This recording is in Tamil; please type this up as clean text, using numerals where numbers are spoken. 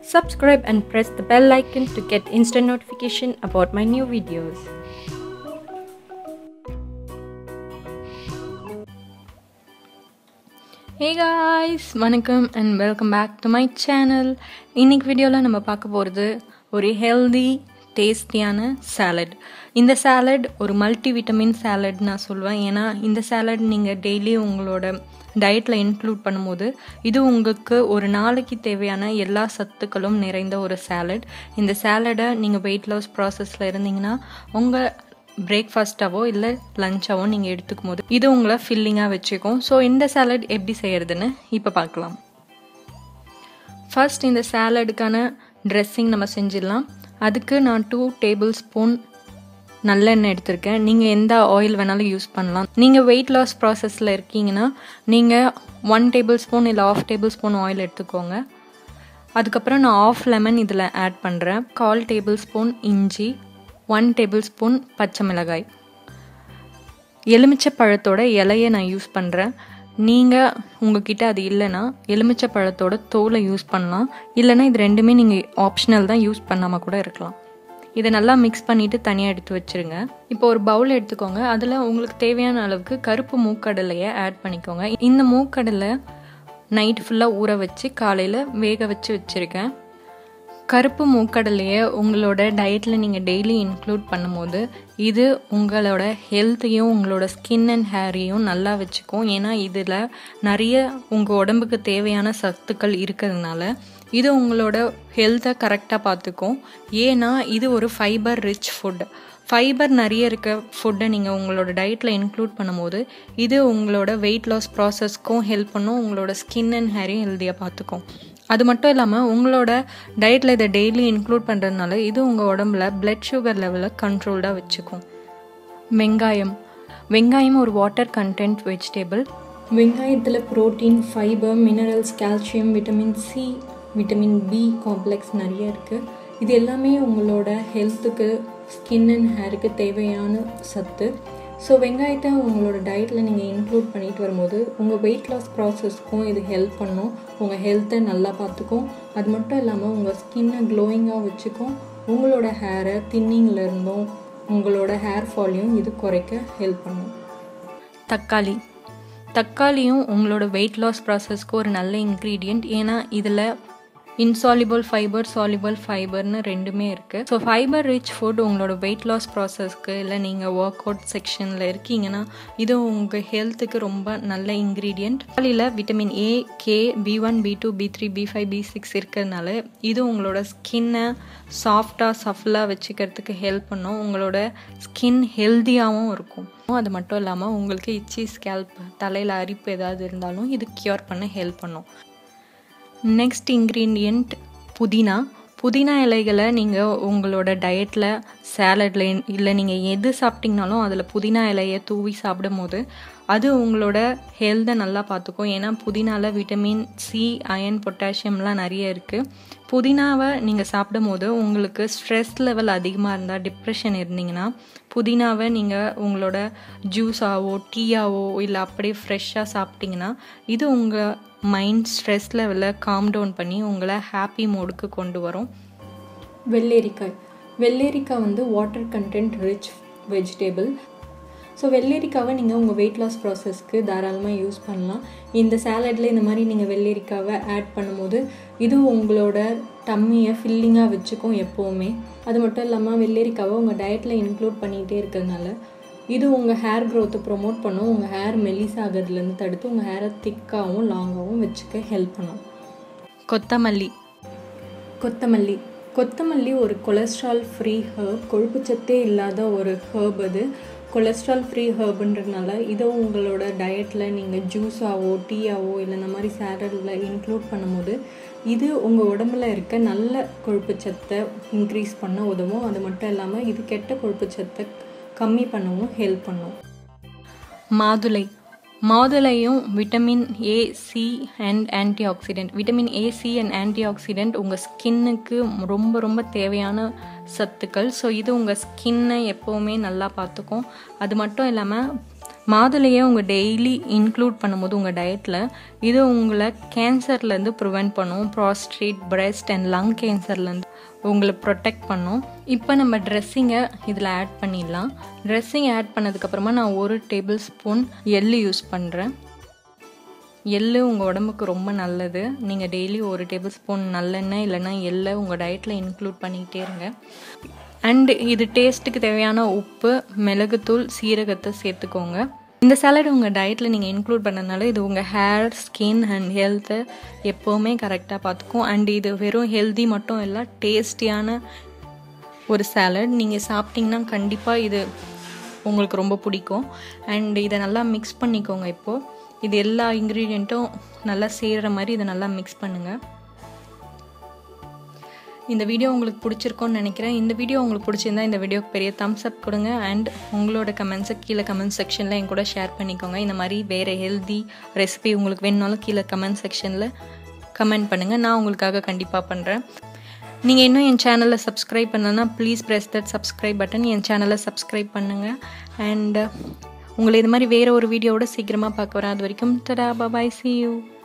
Subscribe and press the bell icon to get instant notification about my new videos. Hey guys, வணக்கம் and welcome back to my channel. இன்னைக்கு வீடியோல நம்ம பார்க்க போறது ஒரு healthy டேஸ்டியான சாலட். இந்த சாலட் ஒரு மல்டி விட்டமின் சாலட் நான் சொல்வேன். ஏன்னா இந்த சாலட் நீங்கள் டெய்லி உங்களோட டயட்டில் இன்க்ளூட் பண்ணும்போது இது உங்களுக்கு ஒரு நாளைக்கு தேவையான எல்லா சத்துக்களும் நிறைந்த ஒரு சாலட். இந்த சாலடை நீங்கள் வெயிட் லாஸ் ப்ராசஸில் இருந்தீங்கன்னா உங்கள் பிரேக்ஃபாஸ்ட்டாவோ இல்லை லஞ்சாவோ நீங்கள் எடுத்துக்கும் போது இது உங்களை ஃபில்லிங்காக வச்சுக்கும். ஸோ இந்த சாலட் எப்படி செய்யறதுன்னு இப்போ பார்க்கலாம். ஃபர்ஸ்ட் இந்த சாலடுக்கான ட்ரெஸ்ஸிங் நம்ம செஞ்சிடலாம். அதுக்கு நான் 2 டேபிள் ஸ்பூன் நல்லெண்ணெய் எடுத்திருக்கேன். நீங்கள் எந்த ஆயில் வேணாலும் யூஸ் பண்ணலாம். நீங்கள் வெயிட் லாஸ் ப்ராசஸில் இருக்கீங்கன்னா நீங்கள் 1 டேபிள் ஸ்பூன் இல்லை 1/2 டேபிள் ஸ்பூன் ஆயில் எடுத்துக்கோங்க. அதுக்கப்புறம் நான் 1/2 லெமன் இதில் ஆட் பண்ணுறேன். 1/4 டேபிள் ஸ்பூன் இஞ்சி, 1 டேபிள் ஸ்பூன் பச்சை மிளகாய், எலுமிச்சை பழத்தோட இலையை நான் யூஸ் பண்ணுறேன். நீங்கள் உங்ககிட்ட அது இல்லைன்னா எலுமிச்சை பழத்தோட தோலை யூஸ் பண்ணலாம். இல்லைனா இது ரெண்டுமே நீங்கள் ஆப்ஷனல் தான், யூஸ் பண்ணாமல் கூட இருக்கலாம். இதை நல்லா மிக்ஸ் பண்ணிவிட்டு தனியாக எடுத்து வச்சுருங்க. இப்போ ஒரு பவுல் எடுத்துக்கோங்க. அதில் உங்களுக்கு தேவையான அளவுக்கு கருப்பு மூக்கடலையை ஆட் பண்ணிக்கோங்க. இந்த மூக்கடலை நைட் ஃபுல்லாக ஊற வச்சு காலையில் வேக வச்சு வச்சுருக்கேன். கருப்பு மூக்கடலையை உங்களோட டயட்டில் நீங்கள் டெய்லி இன்க்ளூட் பண்ணும்போது இது உங்களோட ஹெல்த்தையும் உங்களோட ஸ்கின் அண்ட் ஹேரையும் நல்லா வச்சுக்கும். ஏன்னா இதில் நிறைய உங்கள் உடம்புக்கு தேவையான சத்துக்கள் இருக்கிறதுனால இது உங்களோட ஹெல்த்தை கரெக்டாக பார்த்துக்கும். ஏன்னா இது ஒரு ஃபைபர் ரிச் ஃபுட். ஃபைபர் நிறைய இருக்க ஃபுட்டை நீங்கள் உங்களோட டயட்டில் இன்க்ளூட் பண்ணும்போது இது உங்களோட வெயிட் லாஸ் ப்ராசஸ்க்கும் ஹெல்ப் பண்ணும். உங்களோட ஸ்கின் அண்ட் ஹேரையும் ஹெல்த்தியாக பார்த்துக்கும். அது மட்டும் இல்லாமல் உங்களோட டயட்டில் இதை டெய்லி இன்க்ளூட் பண்ணுறதுனால இது உங்கள் உடம்புல பிளட் சுகர் லெவலை கண்ட்ரோல்டாக வச்சுக்கும். வெங்காயம் ஒரு வாட்டர் கண்டென்ட் வெஜிடபிள். வெங்காயத்தில் protein, fibre, minerals, calcium, vitamin C, vitamin B complex நிறைய இருக்குது. இது எல்லாமே உங்களோட ஹெல்த்துக்கு, ஸ்கின் அண்ட் ஹேருக்கு தேவையான சத்து. ஸோ வெங்காயத்தை உங்களோட டயட்டில் நீங்கள் இன்க்ளூட் பண்ணிட்டு வரும்போது உங்கள் வெயிட் லாஸ் ப்ராசஸ்க்கும் இது ஹெல்ப் பண்ணும். உங்கள் ஹெல்த்தை நல்லா பார்த்துக்கும். அது மட்டும் இல்லாமல் உங்கள் ஸ்கின்னை க்ளோயிங்காக வச்சுக்கும். உங்களோட ஹேரை தின்னிங்லேருந்தும் உங்களோட ஹேர் ஃபாலையும் இது குறைக்க ஹெல்ப் பண்ணும். தக்காளியும் உங்களோட வெயிட் லாஸ் ப்ராசஸ்க்கு ஒரு நல்ல இன்க்ரீடியண்ட். ஏன்னா இதில் இன்சாலிபிள் ஃபைபர், சாலிபிள் ஃபைபர்னு ரெண்டுமே இருக்குது. ஸோ ஃபைபர் ரிச் ஃபுட் உங்களோட வெயிட் லாஸ் ப்ராசஸ்க்கு இல்லை நீங்கள் ஒர்க் அவுட் செக்ஷனில் இருக்கீங்கன்னா இது உங்கள் ஹெல்த்துக்கு ரொம்ப நல்ல இன்க்ரீடியண்ட். தக்காளியில் vitamin A, K, B1, B2, B3, B5, B6 இருக்கிறதுனால இது உங்களோட ஸ்கின்னை சாஃப்டாக சஃபலாக வச்சுக்கிறதுக்கு ஹெல்ப் பண்ணும். உங்களோட ஸ்கின் ஹெல்த்தியாகவும் இருக்கும். அது மட்டும் இல்லாமல் உங்களுக்கு இச்சி ஸ்கேல்ப், தலையில் அரிப்பு ஏதாவது இருந்தாலும் இது க்யூர் பண்ண ஹெல்ப் பண்ணும். நெக்ஸ்ட் இன்க்ரீடியண்ட் புதினா இலைகளை நீங்கள் உங்களோட டயட்டில் சாலடில் இல்லை நீங்கள் எது சாப்பிட்டிங்கனாலும் அதில் புதினா இலையை தூவி சாப்பிடும் போது அது உங்களோட ஹெல்த்தை நல்லா பார்த்துக்கும். ஏன்னா புதினாவில் விட்டமின் சி, அயன், பொட்டாசியம்லாம் நிறைய இருக்குது. புதினாவை நீங்கள் சாப்பிடும் போது உங்களுக்கு ஸ்ட்ரெஸ் லெவல் அதிகமாக இருந்தால், டிப்ரெஷன் இருந்தீங்கன்னா புதினாவை நீங்கள் உங்களோட ஜூஸாவோ டீயாவோ இல்லை அப்படியே ஃப்ரெஷ்ஷாக சாப்பிட்டிங்கன்னா இது உங்கள் மைண்ட் ஸ்ட்ரெஸ் லெவலில் காம் டவுன் பண்ணி உங்களை ஹாப்பி மோடுக்கு கொண்டு வரும். வெள்ளரிக்காய் வந்து water content rich vegetable. So வெள்ளரிக்காவை நீங்கள் உங்கள் வெயிட் லாஸ் ப்ராசஸ்க்கு தாராளமாக யூஸ் பண்ணலாம். இந்த சாலடில் இந்த மாதிரி நீங்கள் வெள்ளரிக்காவை ஆட் பண்ணும்போது இது உங்களோட டம்மியை ஃபில்லிங்காக வச்சுக்கும் எப்போவுமே. அது மட்டும் இல்லாமல் வெள்ளரிக்காவை உங்கள் டயட்டில் இன்க்ளூட் பண்ணிகிட்டே இருக்கிறதுனால இது உங்கள் ஹேர் க்ரோத்தை ப்ரொமோட் பண்ணும். உங்கள் ஹேர் மெல்லிசாகிறதுலேருந்து தடுத்து உங்கள் ஹேரை திக்காகவும் லாங்காகவும் வச்சுக்க ஹெல்ப் பண்ணும். கொத்தமல்லி ஒரு கொலஸ்ட்ரால் ஃப்ரீ ஹர்ப், கொழுப்புச்சத்தே இல்லாத ஒரு ஹர்ப். அது கொலஸ்ட்ரால் ஃப்ரீ ஹர்புன்றதுனால இதை உங்களோட டயட்டில் நீங்கள் ஜூஸாவோ டீயாவோ இல்லை இந்த மாதிரி சாலடில் இன்க்ளூட் பண்ணும்போது இது உங்கள் உடம்புல இருக்க நல்ல கொழுப்புச்சத்தை இன்க்ரீஸ் பண்ண உதவும். அது மட்டும் இல்லாமல் இது கெட்ட கொழுப்புச்சத்தை கம்மி பண்ணவும் ஹெல்ப் பண்ணும். மாதுளையும் vitamin A, C and antioxidant. Vitamin A, C and antioxidant உங்கள் ஸ்கின்னுக்கு ரொம்ப ரொம்ப தேவையான சத்துக்கள். ஸோ இது உங்கள் ஸ்கின்னை எப்போவுமே நல்லா பார்த்துக்கும். அது மட்டும் இல்லாமல் மாதுளையை உங்கள் டெய்லி இன்க்ளூட் பண்ணும்போது உங்கள் டயட்டில் இது உங்களை கேன்சர்லேருந்து ப்ரிவெண்ட் பண்ணும். ப்ராஸ்டேட், பிரெஸ்ட் அண்ட் லங் கேன்சர்லேருந்து உங்களை ப்ரொடெக்ட் பண்ணும். இப்போ நம்ம ட்ரெஸ்ஸிங்கை இதில் ஆட் பண்ணிடலாம். ட்ரெஸ்ஸிங் ஆட் பண்ணதுக்கப்புறமா நான் 1 டேபிள் ஸ்பூன் எள்ளு யூஸ் பண்ணுறேன். எள்ளு உங்கள் உடம்புக்கு ரொம்ப நல்லது. நீங்கள் டெய்லி 1 டேபிள் ஸ்பூன் நல்லெண்ணெய் இல்லைன்னா எள்ளை உங்கள் டயட்டில் இன்க்ளூட் பண்ணிக்கிட்டே இருங்க. அண்ட் இது டேஸ்ட்டுக்கு தேவையான உப்பு, மிளகுத்தூள், சீரகத்தை சேர்த்துக்கோங்க. இந்த சாலட் உங்கள் டயட்டில் நீங்கள் இன்க்ளூட் பண்ணதுனால இது உங்கள் ஹேர், ஸ்கின் அண்ட் ஹெல்த்தை எப்போவுமே கரெக்டாக பார்த்துக்கும். அண்ட் இது வெறும் ஹெல்தி மட்டும் இல்லை, டேஸ்டியான ஒரு சாலட். நீங்கள் சாப்பிட்டிங்கன்னா கண்டிப்பாக இது உங்களுக்கு ரொம்ப பிடிக்கும். அண்ட் இதை நல்லா மிக்ஸ் பண்ணிக்கோங்க. இப்போது இது எல்லா இன்க்ரீடியண்ட்டும் நல்லா சேர்கிற மாதிரி இதை நல்லா மிக்ஸ் பண்ணுங்கள். இந்த வீடியோ உங்களுக்கு பிடிச்சிருக்கோன்னு நினைக்கிறேன். இந்த வீடியோ உங்களுக்கு பிடிச்சிருந்தா இந்த வீடியோக்கு பெரிய தம்ஸ் அப் கொடுங்க. அண்ட் உங்களோட கமெண்ட்ஸை கீழே கமெண்ட் செக்ஷனில் என் கூட ஷேர் பண்ணிக்கோங்க. இந்த மாதிரி வேறு ஹெல்தி ரெசிபி உங்களுக்கு வேணுனாலும் கீழே கமெண்ட் செக்ஷனில் கமெண்ட் பண்ணுங்கள். நான் உங்களுக்காக கண்டிப்பாக பண்ணுறேன். நீங்கள் இன்னும் என் சேனலை சப்ஸ்கிரைப் பண்ணலன்னா please press that subscribe button. என் சேனலை சப்ஸ்கிரைப் பண்ணுங்கள். அண்ட் உங்களை இது மாதிரி வேறு ஒரு வீடியோவோட சீக்கிரமாக பார்க்க வரேன். அது வரைக்கும் டடா, பாய், see you.